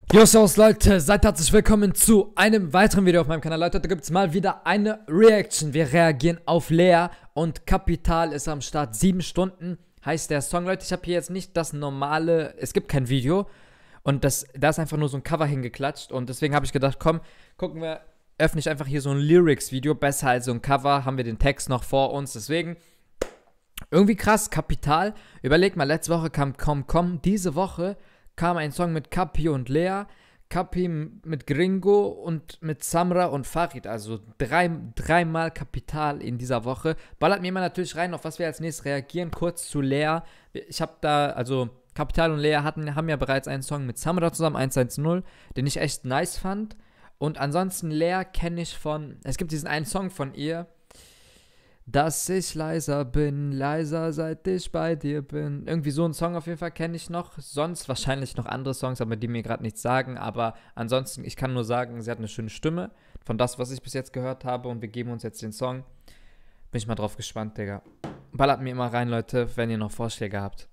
Jo, servus Leute, seid herzlich willkommen zu einem weiteren Video auf meinem Kanal. Leute, da gibt es mal wieder eine Reaction. Wir reagieren auf Lea und Kapital ist am Start. 7 Stunden heißt der Song. Leute, ich habe hier jetzt nicht das normale, es gibt kein Video und da ist einfach nur so ein Cover hingeklatscht und deswegen habe ich gedacht, komm, öffne ich einfach hier so ein Lyrics-Video, besser als so ein Cover, haben wir den Text noch vor uns, deswegen irgendwie krass, Kapital. Überleg mal, letzte Woche kam Komm, diese Woche kam ein Song mit Kapi und Lea, Kapi mit Gringo und mit Samra und Farid, also dreimal Kapital in dieser Woche. Ballert mir mal natürlich rein, auf was wir als nächstes reagieren. Kurz zu Lea. Ich habe da, also Kapital und Lea haben ja bereits einen Song mit Samra zusammen, 110, den ich echt nice fand. Und ansonsten Lea kenne ich es gibt diesen einen Song von ihr, dass ich leiser bin, leiser seit ich bei dir bin. Irgendwie so einen Song auf jeden Fall kenne ich noch. Sonst wahrscheinlich noch andere Songs, aber die mir gerade nichts sagen. Aber ansonsten, ich kann nur sagen, sie hat eine schöne Stimme. Von das, was ich bis jetzt gehört habe. Und wir geben uns jetzt den Song. Bin ich mal drauf gespannt, Digga. Ballert mir immer rein, Leute, wenn ihr noch Vorschläge habt.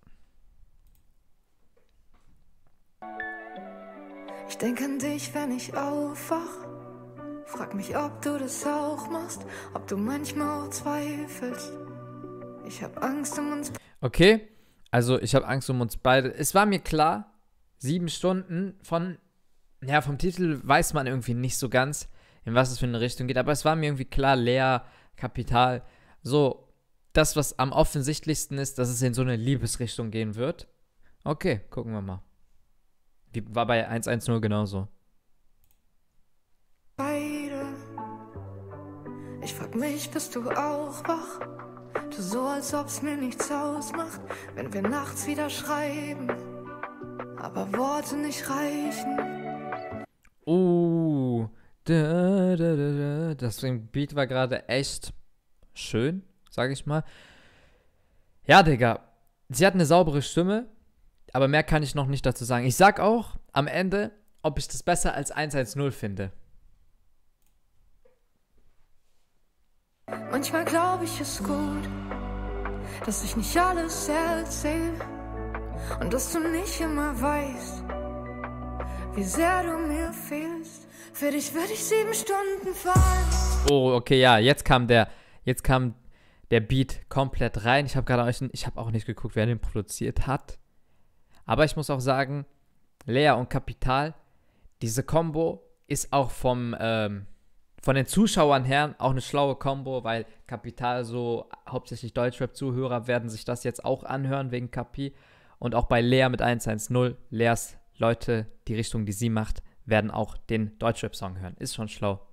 Ich denke an dich, wenn ich aufwach. Frag mich, ob du das auch machst, ob du manchmal auch zweifelst. Ich hab Angst um uns. Okay, also ich habe Angst um uns beide. Es war mir klar, 7 Stunden vom Titel weiß man irgendwie nicht so ganz, in was es für eine Richtung geht. Aber es war mir irgendwie klar, Lea, Kapital, so das, was am offensichtlichsten ist, dass es in so eine Liebesrichtung gehen wird. Okay, gucken wir mal. War bei 110 genauso. Ich frag mich, bist du auch wach? Du so, als ob's mir nichts ausmacht, wenn wir nachts wieder schreiben, aber Worte nicht reichen. Das Beat war gerade echt schön, sag ich mal. Ja, Digga, sie hat eine saubere Stimme, aber mehr kann ich noch nicht dazu sagen. Ich sag auch am Ende, ob ich das besser als 110 finde. Manchmal glaube ich es gut, dass ich nicht alles erzähle und dass du nicht immer weißt, wie sehr du mir fehlst. Für dich würde ich 7 Stunden fahren. Oh, okay, ja, jetzt kam der Beat komplett rein. Ich habe auch nicht geguckt, wer den produziert hat. Aber ich muss auch sagen, Lea und Kapital, diese Kombo ist auch von den Zuschauern her auch eine schlaue Kombo, weil Kapital so hauptsächlich Deutschrap-Zuhörer werden sich das jetzt auch anhören wegen Kapi. Und auch bei Lea mit 110, Leas Leute, die Richtung, die sie macht, werden auch den Deutschrap-Song hören. Ist schon schlau.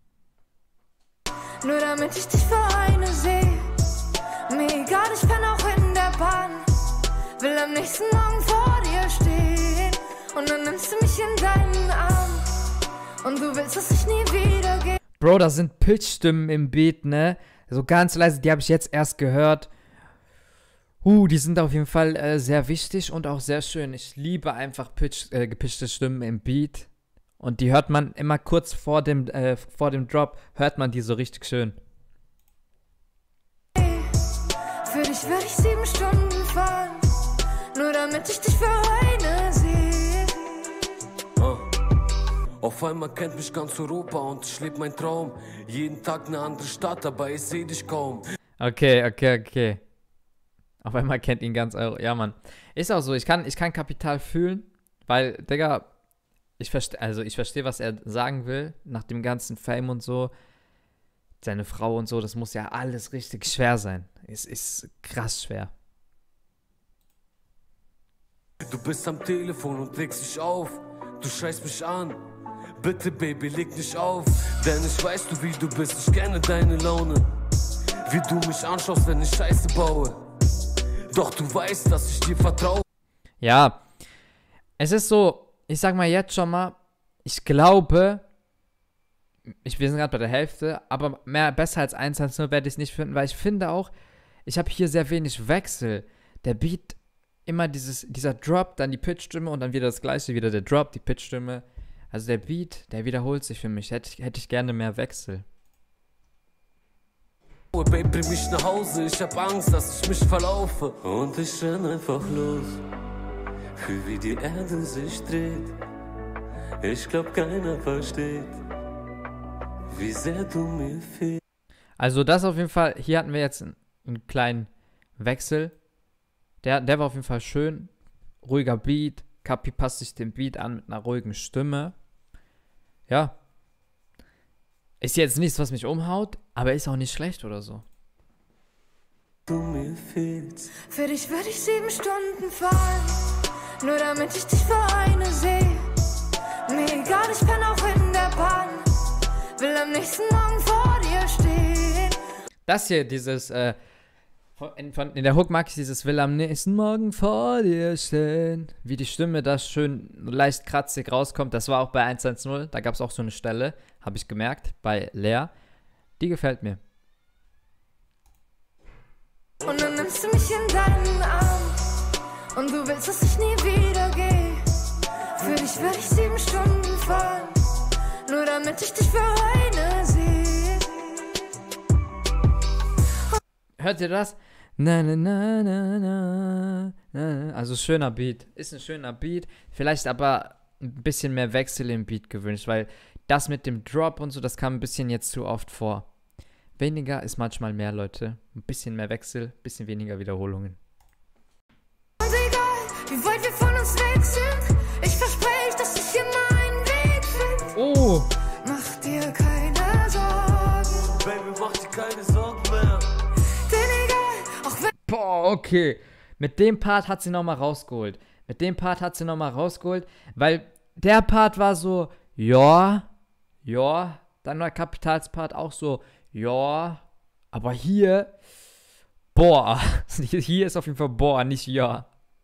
Nur damit ich dich für eine sehe. Mir egal, ich bin auch in der Bahn. Will am nächsten Morgen vor dir stehen. Und dann nimmst du mich in deinen Arm. Und du willst, dass ich nie wieder gehe. Bro, da sind Pitch-Stimmen im Beat, ne? So ganz leise, die habe ich jetzt erst gehört. Die sind auf jeden Fall sehr wichtig und auch sehr schön. Ich liebe einfach gepitchte Stimmen im Beat. Und die hört man immer kurz vor dem Drop, hört man die so richtig schön. Für dich würde ich 7 Stunden fahren. Nur damit ich dich für eine sehe. Auf einmal kennt mich ganz Europa und ich lebe meinen Traum. Jeden Tag eine andere Stadt, aber ich sehe dich kaum. Okay. Auf einmal kennt ihn ganz Europa. Ja, Mann. Ist auch so, ich kann Kapital fühlen, weil, Digga, ich verstehe, was er sagen will, nach dem ganzen Fame und so. Seine Frau und so, das muss ja alles richtig schwer sein. Es ist krass schwer. Du bist am Telefon und legst dich auf. Du schreist mich an. Bitte, Baby, leg nicht auf, denn ich weiß, wie du bist, ich kenne deine Laune. Wie du mich anschaust, wenn ich Scheiße baue. Doch du weißt, dass ich dir vertraue. Ja, es ist so, ich sag mal jetzt schon mal, ich glaube, wir sind gerade bei der Hälfte, aber besser als 110 werde ich es nicht finden, weil ich finde auch, ich habe hier sehr wenig Wechsel. Der Beat, immer dieser Drop, dann die Pitch-Stimme und dann wieder das gleiche, wieder der Drop, die Pitch-Stimme. Also der Beat, der wiederholt sich für mich. Hätte ich gerne mehr Wechsel. Baby, bring mich nach Hause, ich hab Angst, dass ich mich verlaufe. Und ich renn einfach los, fühl wie die Erde sich dreht. Ich glaub, keiner versteht, wie sehr du mir fehlst. Also das auf jeden Fall, hier hatten wir jetzt einen kleinen Wechsel. Der war auf jeden Fall schön. Ruhiger Beat. Kapi passt sich dem Beat an mit einer ruhigen Stimme. Ja. Ist jetzt nichts, was mich umhaut, aber ist auch nicht schlecht oder so. Du mir fehlst. Für dich würde ich 7 Stunden fahren, nur damit ich dich für eine sehe. Mir egal, ich bin auch in der Bahn, will am nächsten Morgen vor dir stehen. Das hier, dieses, in der Hook mag ich dieses will am nächsten Morgen vor dir stehen. Wie die Stimme da schön leicht kratzig rauskommt. Das war auch bei 110. Da gab es auch so eine Stelle, habe ich gemerkt, bei Lea. Die gefällt mir. Und dann nimmst du mich in deinen Arm und du willst, dass ich nie wieder gehe. Für dich würde ich 7 Stunden fahren, nur damit ich dich für eine sehe. Hört ihr das? Na, na, na, na, na, na. Also schöner Beat. Ist ein schöner Beat. Vielleicht aber ein bisschen mehr Wechsel im Beat gewünscht, weil das mit dem Drop und so, das kam ein bisschen jetzt zu oft vor. Weniger ist manchmal mehr, Leute. Ein bisschen mehr Wechsel, ein bisschen weniger Wiederholungen. Und egal, wie weit wir von uns weg sind, ich verspreche, dass ich immer einen Weg finde. Oh! Mach dir keine Sorgen, Baby, mach dir keine Sorgen mehr. denn egal, auch wenn Boah, okay. Mit dem Part hat sie nochmal rausgeholt. Weil der Part war so, ja. Dann war Kapitals Part auch so, ja. Aber hier, boah. Hier ist auf jeden Fall boah, nicht ja.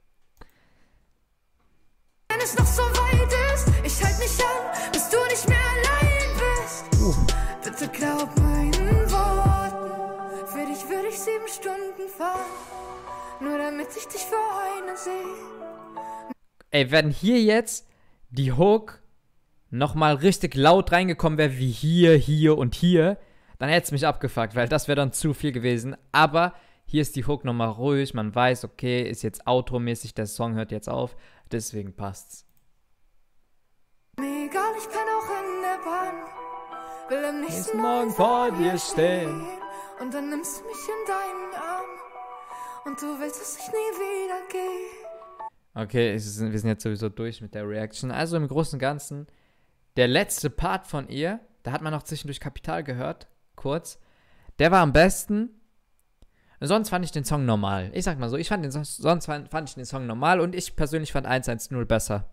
es noch so weit ist, ich halt mich an, bis du nicht mehr allein bist. Bitte glaub meinen Worten, für dich würde ich 7 Stunden fahren, nur damit ich dich für eine sehe. Ey, wenn hier jetzt die Hook nochmal richtig laut reingekommen wäre, wie hier und hier, dann hätte es mich abgefuckt, weil das wäre dann zu viel gewesen. Aber hier ist die Hook nochmal ruhig, man weiß, okay, ist jetzt outro-mäßig, der Song hört jetzt auf, deswegen passt's. Mir egal, ich kann auch in der Bahn, will am nächsten Morgen vor dir stehen. Und dann nimmst du mich in deinen Arm und du willst, dass ich nie wieder gehe. Okay, wir sind jetzt sowieso durch mit der Reaction. Also im Großen und Ganzen, der letzte Part von ihr, da hat man noch zwischendurch Kapital gehört, kurz. Der war am besten. Sonst fand ich den Song normal. Ich sag mal so, sonst fand ich den Song normal und ich persönlich fand 110 besser.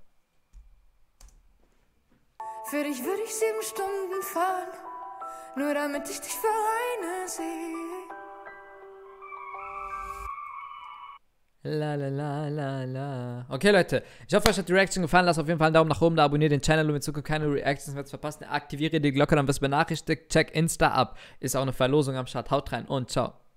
Für dich würde ich 7 Stunden fahren, nur damit ich dich für eine sehe. La la la la la. Okay, Leute, ich hoffe, euch hat die Reaction gefallen. Lasst auf jeden Fall einen Daumen nach oben da, abonniert den Channel, um in Zukunft keine Reactions mehr zu verpassen. Aktiviere die Glocke, dann wirst du benachrichtigt. Check Insta ab. Ist auch eine Verlosung am Start. Haut rein und ciao.